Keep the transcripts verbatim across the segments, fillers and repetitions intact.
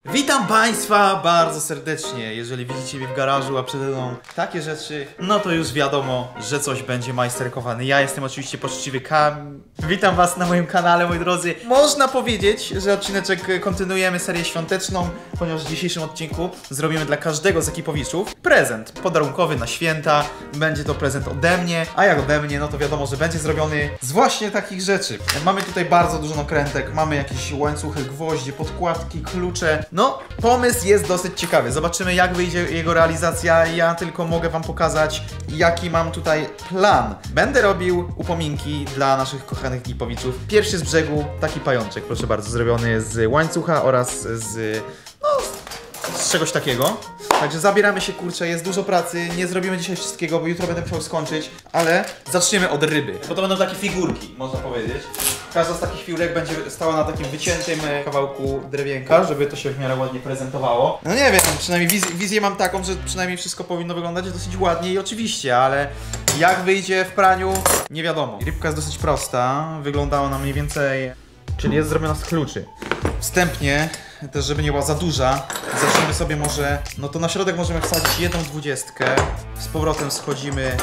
Witam Państwa bardzo serdecznie. Jeżeli widzicie mnie w garażu, a przede mną takie rzeczy, no to już wiadomo, że coś będzie majsterkowane. Ja jestem oczywiście poczciwy Kam. Witam Was na moim kanale, moi drodzy. Można powiedzieć, że odcineczek kontynuujemy serię świąteczną, ponieważ w dzisiejszym odcinku zrobimy dla każdego z ekipowiczów prezent podarunkowy na święta. Będzie to prezent ode mnie, a jak ode mnie, no to wiadomo, że będzie zrobiony z właśnie takich rzeczy. Mamy tutaj bardzo dużo nakrętek, mamy jakieś łańcuchy, gwoździe, podkładki, klucze. No, pomysł jest dosyć ciekawy. Zobaczymy, jak wyjdzie jego realizacja. Ja tylko mogę Wam pokazać, jaki mam tutaj plan. Będę robił upominki dla naszych kochanych ekipowiczów. Pierwszy z brzegu, taki pajączek, proszę bardzo, zrobiony z łańcucha oraz z... no, z czegoś takiego. Także zabieramy się, kurczę, jest dużo pracy, nie zrobimy dzisiaj wszystkiego, bo jutro będę musiał skończyć, ale zaczniemy od ryby. Bo to będą takie figurki, można powiedzieć. Każda z takich figurek będzie stała na takim wyciętym kawałku drewienka, żeby to się w miarę ładnie prezentowało. No nie wiem, przynajmniej wiz wizję mam taką, że przynajmniej wszystko powinno wyglądać dosyć ładnie i oczywiście, ale jak wyjdzie w praniu, nie wiadomo. Rybka jest dosyć prosta, wygląda ona mniej więcej, czyli jest zrobiona z kluczy. Wstępnie, też żeby nie była za duża, zaczniemy sobie może, no to na środek możemy wsadzić jedną dwudziestkę, z powrotem schodzimy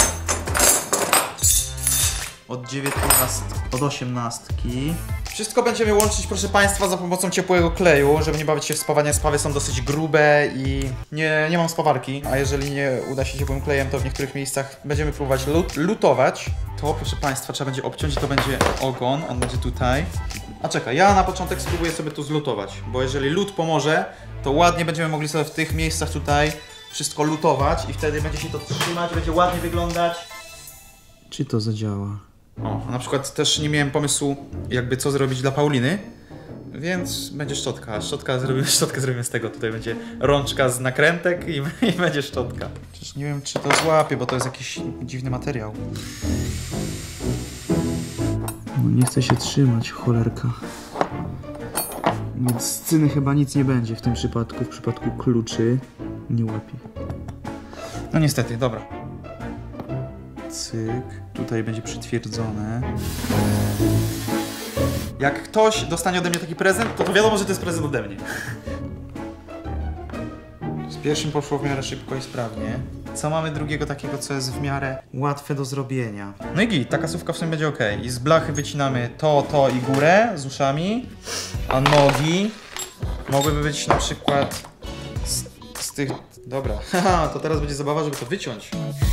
od dziewiętnastki, od osiemnastki. Wszystko będziemy łączyć, proszę Państwa, za pomocą ciepłego kleju, żeby nie bawić się w spawanie. Spawy są dosyć grube i nie, nie mam spawarki, a jeżeli nie uda się ciepłym klejem, to w niektórych miejscach będziemy próbować lut lutować. To, proszę Państwa, trzeba będzie obciąć i to będzie ogon, on będzie tutaj. A czekaj, ja na początek spróbuję sobie tu zlutować, bo jeżeli lód pomoże, to ładnie będziemy mogli sobie w tych miejscach tutaj wszystko lutować i wtedy będzie się to trzymać, będzie ładnie wyglądać. Czy to zadziała? O, a na przykład też nie miałem pomysłu, jakby co zrobić dla Pauliny, więc będzie szczotka. Szczotka zrobimy, szczotkę zrobimy z tego. Tutaj będzie rączka z nakrętek i, i będzie szczotka. Przecież nie wiem, czy to złapie, bo to jest jakiś dziwny materiał. No nie chce się trzymać, cholerka. Więc z cyny chyba nic nie będzie w tym przypadku. W przypadku kluczy nie łapie. No niestety, dobra. Cyk. Tutaj będzie przytwierdzone. Jak ktoś dostanie ode mnie taki prezent, to to wiadomo, że to jest prezent ode mnie. Z pierwszym poszło w miarę szybko i sprawnie. Co mamy drugiego takiego, co jest w miarę łatwe do zrobienia? No i git, ta kasówka w sumie będzie ok. I z blachy wycinamy to, to i górę z uszami. A nogi mogłyby być na przykład z, z tych... Dobra, haha, to teraz będzie zabawa, żeby to wyciąć.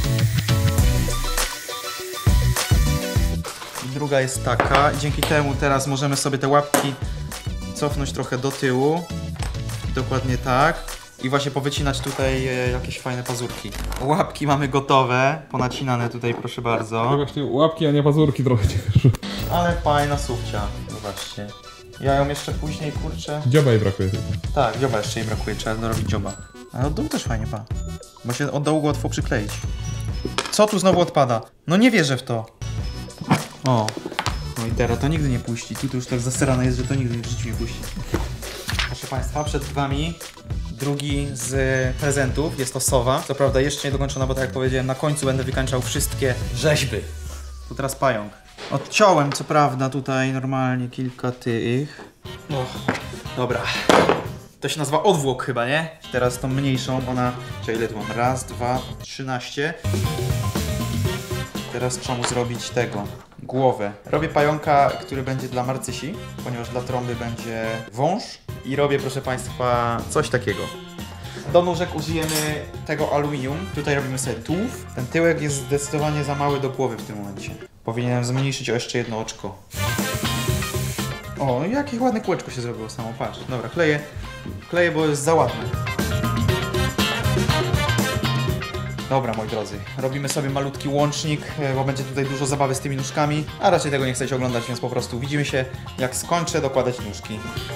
Druga jest taka, dzięki temu teraz możemy sobie te łapki cofnąć trochę do tyłu. Dokładnie tak. I właśnie powycinać tutaj e, jakieś fajne pazurki. Łapki mamy gotowe, ponacinane tutaj, proszę bardzo. No właśnie łapki, a nie pazurki trochę cię wiesz. Ale fajna sufcia, zobaczcie. Ja ją jeszcze później, kurczę... Dzioba jej brakuje tylko. Tak, dzioba jeszcze jej brakuje, trzeba dorobić dzioba. Ale od dołu też fajnie, pa. Bo się od dołu go łatwo przykleić. Co tu znowu odpada? No nie wierzę w to. O, no i teraz to nigdy nie puści. Tu to już tak zasrane jest, że to nigdy w życiu nie puści. Proszę Państwa, przed Wami drugi z prezentów. Jest to sowa. Co prawda jeszcze nie dokończona, bo tak jak powiedziałem, na końcu będę wykańczał wszystkie rzeźby. Tu teraz pająk. Odciąłem co prawda tutaj normalnie kilka tych. O, dobra. To się nazywa odwłok chyba, nie? Teraz tą mniejszą, ona... Czyli ile tu mam? Raz, dwa, trzynaście. Teraz trzeba mu zrobić tego, głowę. Robię pająka, który będzie dla Marcysi, ponieważ dla trąby będzie wąż. I robię, proszę Państwa, coś takiego. Do nóżek użyjemy tego aluminium. Tutaj robimy sobie tułów. Ten tyłek jest zdecydowanie za mały do głowy w tym momencie. Powinienem zmniejszyć o jeszcze jedno oczko. O, jakie ładne kółeczko się zrobiło samo, patrz. Dobra, kleję, kleję, bo jest za ładne. Dobra, moi drodzy, robimy sobie malutki łącznik, bo będzie tutaj dużo zabawy z tymi nóżkami, a raczej tego nie chcecie oglądać, więc po prostu widzimy się, jak skończę dokładać nóżki.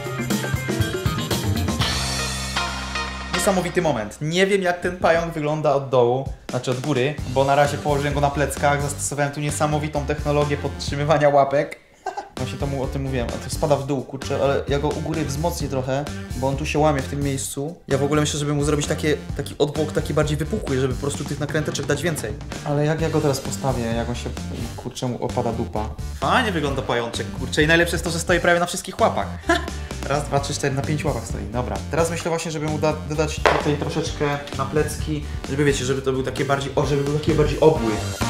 Niesamowity moment. Nie wiem, jak ten pająk wygląda od dołu, znaczy od góry, bo na razie położyłem go na pleckach, zastosowałem tu niesamowitą technologię podtrzymywania łapek. Właśnie to mu o tym mówiłem, a to spada w dół, kurczę, ale ja go u góry wzmocnię trochę, bo on tu się łamie w tym miejscu. Ja w ogóle myślę, żeby mu zrobić takie, taki odwłok taki bardziej wypukły, żeby po prostu tych nakręteczek dać więcej. Ale jak ja go teraz postawię, jak on się, kurczę, mu opada dupa. Fajnie wygląda pajączek, kurczę, i najlepsze jest to, że stoi prawie na wszystkich łapach. Raz, dwa, trzy, cztery, na pięć łapach stoi. Dobra. Teraz myślę właśnie, żeby mu da dodać tutaj troszeczkę na plecki, żeby wiecie, żeby to był takie bardziej, o, żeby był taki bardziej obły.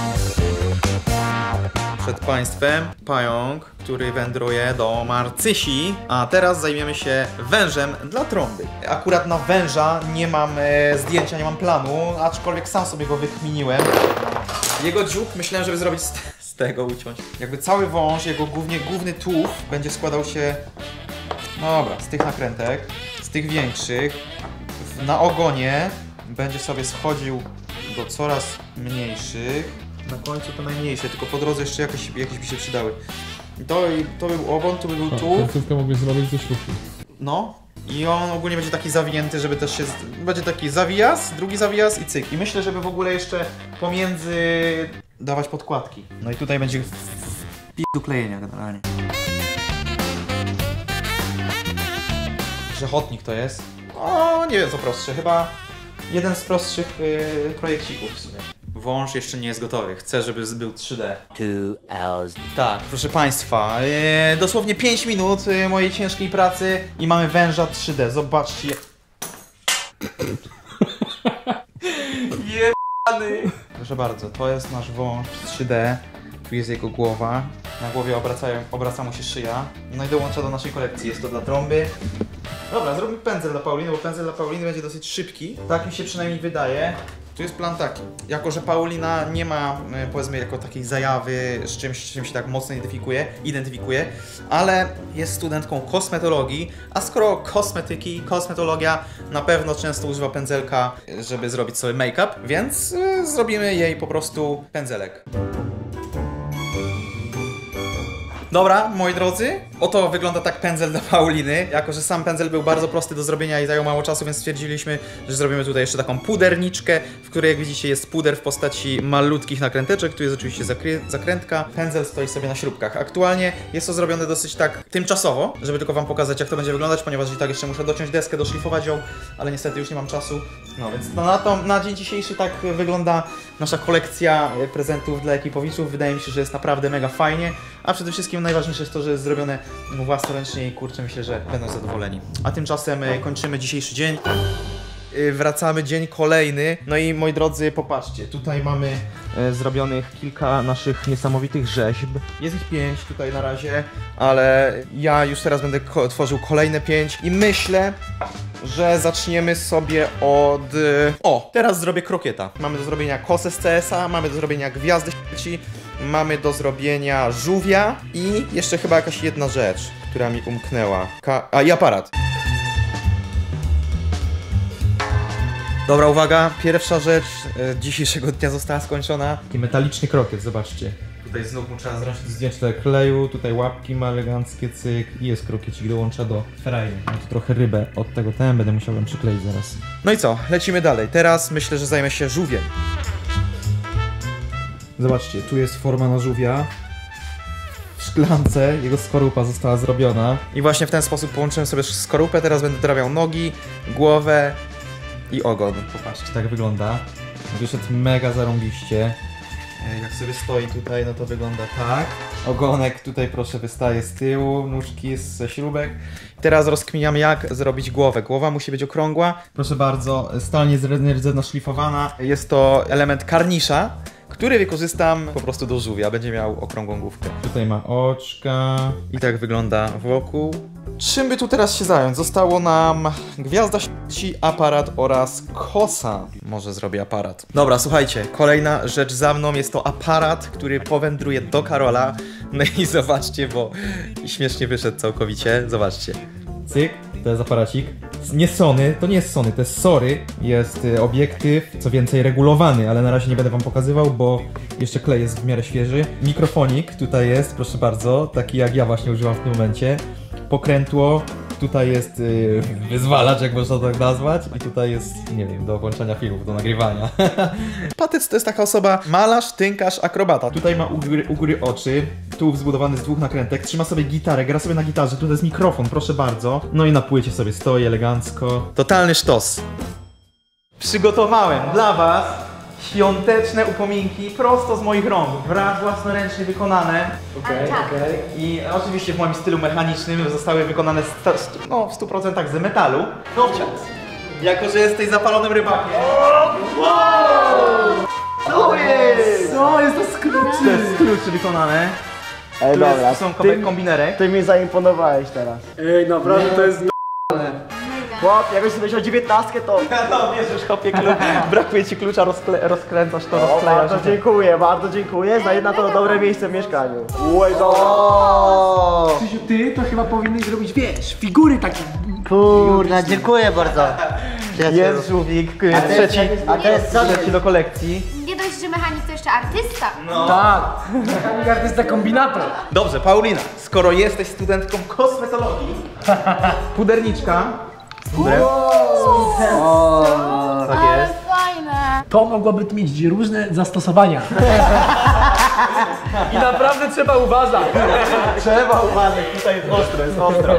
Przed Państwem pająk, który wędruje do Marcysi, a teraz zajmiemy się wężem dla trąby. Akurat na węża nie mam e, zdjęcia, nie mam planu, aczkolwiek sam sobie go wykminiłem. Jego dziób myślałem, żeby zrobić z, z tego uciąć. Jakby cały wąż, jego głównie główny tułów będzie składał się, no dobra, z tych nakrętek, z tych większych. Na ogonie będzie sobie schodził do coraz mniejszych. Na końcu to najmniejsze, tylko po drodze jeszcze jakieś, jakieś by się przydały. I to, to był ogon, tu by był tułów. Końcówkę mogłeś zrobić ze śrubki. No. I on ogólnie będzie taki zawinięty, żeby też się... Będzie taki zawijas, drugi zawijas i cyk. I myślę, żeby w ogóle jeszcze pomiędzy dawać podkładki. No i tutaj będzie do klejenia generalnie. Grzechotnik to jest. O, nie wiem co prostsze, chyba jeden z prostszych yy, projekcików w sumie. Wąż jeszcze nie jest gotowy, chcę, żeby był trzy D. Two hours. Tak, proszę Państwa, yy, dosłownie pięć minut yy, mojej ciężkiej pracy i mamy węża trzy D, zobaczcie. Jebany! Proszę bardzo, to jest nasz wąż trzy D, tu jest jego głowa, na głowie obracają, obraca mu się szyja, no i dołącza do naszej kolekcji, jest to dla trąby. Dobra, zrobimy pędzel dla Pauliny, bo pędzel dla Pauliny będzie dosyć szybki, tak mi się przynajmniej wydaje. Tu jest plan taki, jako że Paulina nie ma, powiedzmy, jako takiej zajawy z czymś, z czym się tak mocno identyfikuje, identyfikuje, ale jest studentką kosmetologii, a skoro kosmetyki, kosmetologia, na pewno często używa pędzelka, żeby zrobić sobie make-up, więc y, zrobimy jej po prostu pędzelek. Dobra, moi drodzy, oto wygląda tak pędzel dla Pauliny. Jako że sam pędzel był bardzo prosty do zrobienia i zajął mało czasu, więc stwierdziliśmy, że zrobimy tutaj jeszcze taką puderniczkę, w której, jak widzicie, jest puder w postaci malutkich nakręteczek. Tu jest oczywiście zakrętka. Pędzel stoi sobie na śrubkach. Aktualnie jest to zrobione dosyć tak tymczasowo, żeby tylko wam pokazać, jak to będzie wyglądać, ponieważ i tak jeszcze muszę dociąć deskę, doszlifować ją, ale niestety już nie mam czasu. No więc no, na, to, na dzień dzisiejszy tak wygląda nasza kolekcja prezentów dla ekipowiczów. Wydaje mi się, że jest naprawdę mega fajnie, a przede wszystkim najważniejsze jest to, że jest zrobione własnoręcznie i kurczę, myślę, że będą zadowoleni. A tymczasem kończymy dzisiejszy dzień. Wracamy dzień kolejny. No i moi drodzy, popatrzcie, tutaj mamy e, zrobionych kilka naszych niesamowitych rzeźb. Jest ich pięć tutaj na razie, ale ja już teraz będę ko tworzył kolejne pięć i myślę, że zaczniemy sobie od... O, teraz zrobię krokieta. Mamy do zrobienia kosę z C S a, mamy do zrobienia gwiazdy śmierci, mamy do zrobienia żółwia i jeszcze chyba jakaś jedna rzecz, która mi umknęła. Ka a i aparat. Dobra, uwaga, pierwsza rzecz e, dzisiejszego dnia została skończona. Taki metaliczny krokiet, zobaczcie. Tutaj znów mu trzeba zrobić zdjęcie kleju, tutaj łapki ma eleganckie, cyk i jest krokiecik, dołącza do frajny. Mam tu trochę rybę, od tego ten będę musiał ją przykleić zaraz. No i co, lecimy dalej. Teraz myślę, że zajmę się żółwiem. Zobaczcie, tu jest forma na żółwia. W szklance jego skorupa została zrobiona. I właśnie w ten sposób połączyłem sobie skorupę, teraz będę dorabiał nogi, głowę i ogon. Popatrzcie, tak wygląda. Wyszedł mega zarąbiście. Jak sobie stoi tutaj, no to wygląda tak. Ogonek tutaj proszę wystaje z tyłu, nóżki ze śrubek. Teraz rozkminiam, jak zrobić głowę. Głowa musi być okrągła. Proszę bardzo, stalnie rdzenno szlifowana. Jest to element karnisza, który wykorzystam po prostu do żółwia. Będzie miał okrągłą główkę. Tutaj ma oczka i tak wygląda wokół. Czym by tu teraz się zająć? Zostało nam gwiazda śmierci, aparat oraz kosa. Może zrobię aparat. Dobra, słuchajcie, kolejna rzecz za mną jest to aparat, który powędruje do Karola. No i zobaczcie, bo śmiesznie wyszedł całkowicie. Zobaczcie. Cyk, to jest aparacik. Nie Sony, to nie jest Sony, to jest Sorry. Jest y, obiektyw, co więcej regulowany, ale na razie nie będę wam pokazywał, bo jeszcze klej jest w miarę świeży. Mikrofonik tutaj jest, proszę bardzo, taki jak ja właśnie używam w tym momencie. Pokrętło, tutaj jest yy, wyzwalacz, jak można tak nazwać, i tutaj jest, nie wiem, do włączania filmów, do nagrywania. Patec to jest taka osoba, malarz, tynkarz, akrobata. Tutaj ma u góry, u góry oczy, tu zbudowany z dwóch nakrętek, trzyma sobie gitarę, gra sobie na gitarze, tutaj jest mikrofon, proszę bardzo. No i na płycie sobie stoi elegancko. Totalny sztos. Przygotowałem dla was świąteczne upominki prosto z moich rąk, wraz własnoręcznie wykonane. Okej, okej. I oczywiście w moim stylu mechanicznym zostały wykonane sta, no, w stu procentach z metalu. Nowciat, jako że jesteś zapalonym rybakiem. Wow! Co jest? Co jest to skrót? To jest z kluczy wykonane. Ej, Tu dobra, jest, są ty, kombinerek. ty mi zaimponowałeś teraz. Ej, naprawdę to jest Chłop, jakbyś sobie wziął dziewiętnastkę, to... No wiesz, już chopie klucz. Brakuje ci klucza, rozkle rozkręcasz to, O, rozklejasz. bardzo dziękuję, bardzo dziękuję. Znajdę na to dobre miejsce w mieszkaniu. Oj, no. Krzysiu, ty to chyba powinieneś zrobić, wiesz, figury takie. Kurde, dziękuję bardzo. Jest żółwik, trzeci, A to jest co? trzeci do kolekcji. Nie dość, że mechanik to jeszcze artysta. No. Tak, mechanik artysta kombinator. Dobrze, Paulina, skoro jesteś studentką kosmetologii, puderniczka. Puder. Tak Ale jest. fajne. To mogłoby mieć różne zastosowania. I naprawdę trzeba uważać. Trzeba uważać, tutaj jest ostro, jest ostro.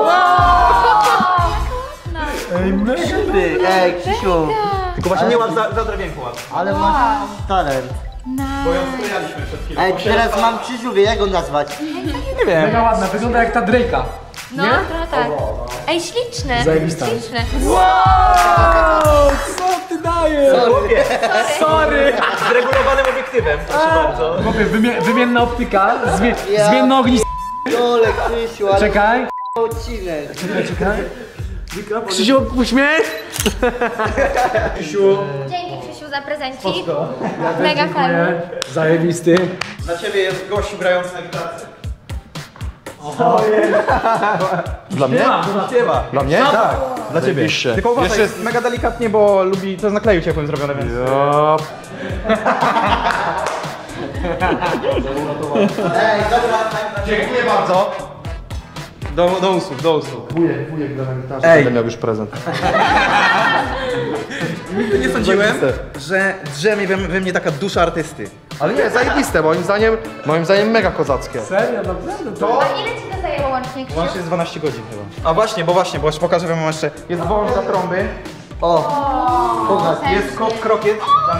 Ej, mega. Ty, ej, Krzysiu, Tylko właśnie nie łap za, za drewienko łap, ale masz talent. bo ją sklejaliśmy przed chwilą. Ej, teraz mam Krzysiu, wie jak go nazwać. Nie wiem. Mega ładna, wygląda jak ta Drake'a. No, trochę tak. Ej, śliczne. Zajebista. Śliczne. Wow, co ty dajesz? Chłopie, Sorry. z regulowanym obiektywem, proszę bardzo. Chłopie, wymie wymienna optyka, zmie zmienne ognisko. Dole, Krzysiu, ale Czekaj. odcinek. Czekaj. Krzysiu, uśmiech. Krzysiu. Dzięki, Krzysiu, za prezencik. Mega fajny. Zajebisty. Dla ciebie jest gościu grający na gitarce. Dla mnie? Śpiewa. Dla mnie? Tak, dla ciebie. Tylko uważaj, jest mega delikatnie, bo lubi, to z nakleju ciepłym zrobione, więc... Ej, dobra, Dziękuję bardzo. Do, do usług, do usług. Wujek, wujek gra na gitarze, Ej. będę miał już prezent. Nigdy nie sądziłem, że drzemie we, we mnie taka dusza artysty. Ale nie, zajebiste, moim zdaniem, moim zdaniem mega kozackie. Serio, naprawdę? To... A ile ci to zajęło łącznie, Krzysiu? Łącznie jest dwanaście godzin chyba. A właśnie, bo właśnie, bo jeszcze pokażę wam jeszcze. Jest wąż dla trąby, pokaż. jest kot krokiet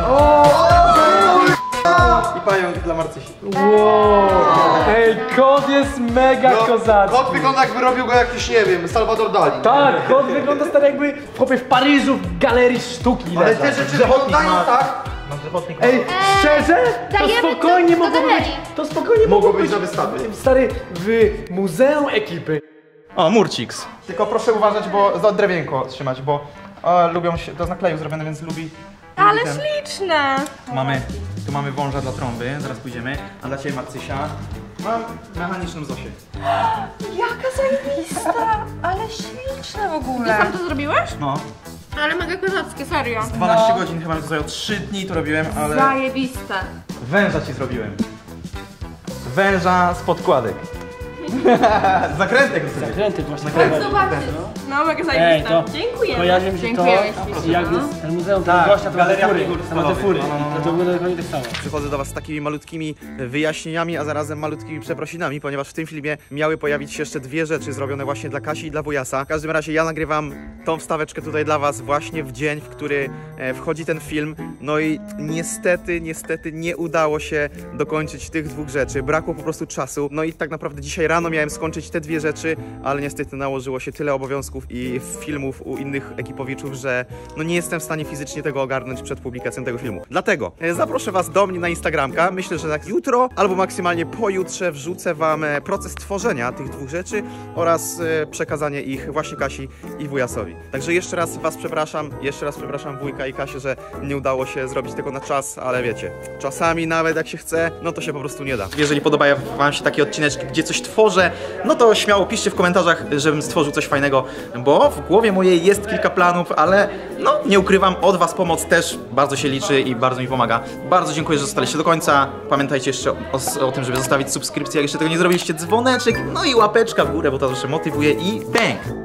i pająk dla Marcysi. Wow. Ej, kot jest mega kozacki. Kot wygląda jakby robił go jakiś, nie wiem, Salvador Dali. Tak, kot wygląda stary jakby chłopie w Paryżu w galerii sztuki. Ale leżał. te rzeczy wyglądają tak, Mam grzechotnik. Ej, szczerze? To dajemy spokojnie do- do mogło być. galerii. To spokojnie mogło mogło być na wystawie. Stary, w muzeum ekipy. O, Murciks. Tylko proszę uważać, bo za drewienko trzymać, bo o, lubią się, to z nakleju zrobione, więc lubi. Ale lubi ten. śliczne! Tu mamy, tu mamy wąża dla trąby, zaraz pójdziemy. A dla ciebie Marcysia mam mechaniczną Zosię. Jaka zajebista! Ale śliczne w ogóle! Sam to zrobiłeś? No, Ale mega kozackie, serio. dwanaście godzin chyba mi to zajęło, trzy dni to robiłem, ale Zajebiste. węża ci zrobiłem. Węża z podkładek. Zakrętek sobie. Zakręty właśnie. Chodź zobaczyć. No, mega zajebiste. Ej, to Dziękuję. kojarzy mi się to, Dziękuję. jak jest ten muzeum, Tak, ten gościa, to ma te galeria fury. figur To ma te fury. stalowych. No, no, no, no. To wygląda dokładnie tak samo. Przychodzę do Was z takimi malutkimi wyjaśnieniami, a zarazem malutkimi przeprosinami, ponieważ w tym filmie miały pojawić się jeszcze dwie rzeczy zrobione właśnie dla Kasi i dla Wujasa. W każdym razie ja nagrywam tą wstaweczkę tutaj dla Was właśnie w dzień, w który e, wchodzi ten film. No i niestety, niestety nie udało się dokończyć tych dwóch rzeczy. Brakło po prostu czasu. No i tak naprawdę dzisiaj rano miałem skończyć te dwie rzeczy, ale niestety nałożyło się tyle obowiązków i filmów u innych ekipowiczów, że no nie jestem w stanie fizycznie tego ogarnąć przed publikacją tego filmu. Dlatego e, zaproszę Was do mnie na Instagramka. Myślę, że tak jutro albo maksymalnie pojutrze wrzucę Wam e, proces tworzenia tych dwóch rzeczy oraz e, przekazanie ich właśnie Kasi i Wujasowi. Także jeszcze raz Was przepraszam, jeszcze raz przepraszam wujka i Kasię, że nie udało się zrobić tego na czas, ale wiecie, czasami nawet jak się chce, no to się po prostu nie da. Jeżeli podoba Wam się takie odcineczki, gdzie coś tworzę, no to śmiało piszcie w komentarzach, żebym stworzył coś fajnego, bo w głowie mojej jest kilka planów, ale no nie ukrywam, od Was pomoc też bardzo się liczy i bardzo mi pomaga. Bardzo dziękuję, że zostaliście do końca. Pamiętajcie jeszcze o, o tym, żeby zostawić subskrypcję, jak jeszcze tego nie zrobiliście, dzwoneczek, no i łapeczka w górę, bo to zawsze motywuje i bang!